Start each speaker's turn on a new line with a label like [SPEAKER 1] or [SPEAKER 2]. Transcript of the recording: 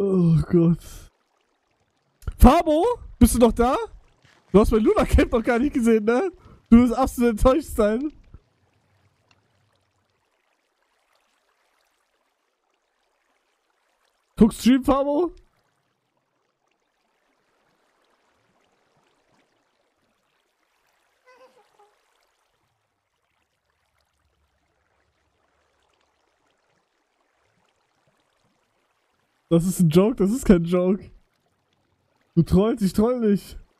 [SPEAKER 1] Oh Gott. Fabo? Bist du noch da? Du hast mein Luna Camp noch gar nicht gesehen, ne? Du wirst absolut enttäuscht sein. Guck Stream, Fabo? Das ist ein Joke, das ist kein Joke. Du trollst, ich troll nicht.